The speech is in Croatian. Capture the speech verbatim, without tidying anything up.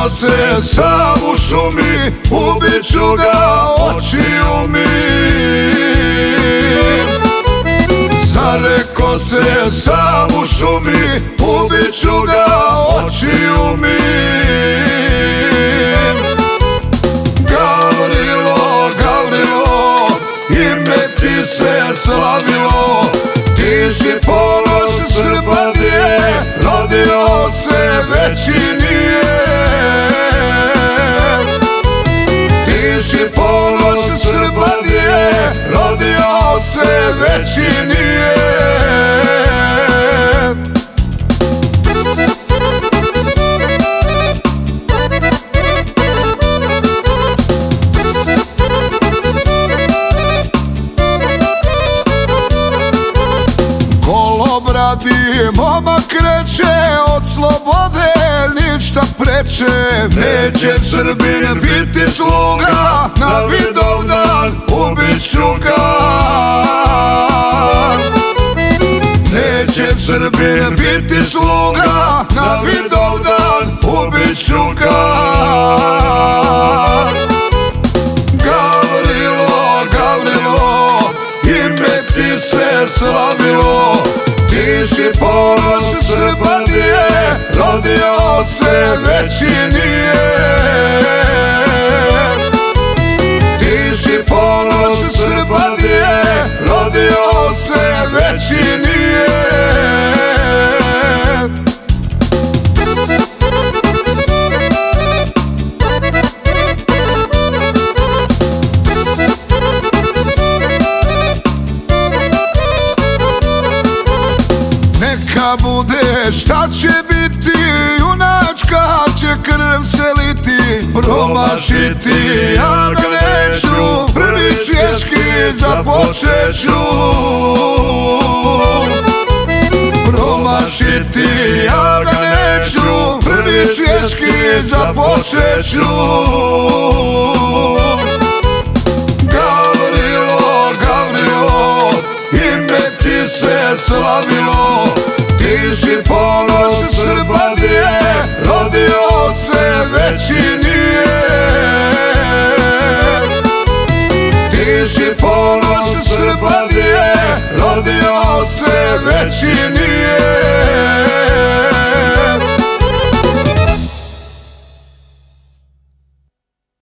Zareko se sam u šumi, ubit ću ga očiju mi. Zareko se sam u šumi, ubit ću ga očiju mi. Gavrilo, Gavrilo, ime ti se slavilo, ti si ponos Srbadije, rodio se veći nije. Ti si ponos Srbadije, rodio se veći nije. Golobradi momak kreće, od slobode ništa preče. Neće Srbin biti sluga, na Vidovdan ubit ću ga. Neće Srbin biti sluga, na Vidovdan ubit ću ga. Gavrilo, Gavrilo, ime ti se slavilo, ti si ponos Srbadije, rodio se veći nije. Ti si ponos Srbadije, rodio se veći nije. Neka bude šta će biti, junačka će krv se liti. Promašiti ja ga neću, prvi svjetski započet ću. Promašiti ja ga neću, prvi svjetski započet ću. Gavrilo, Gavrilo, ime ti se slavilo,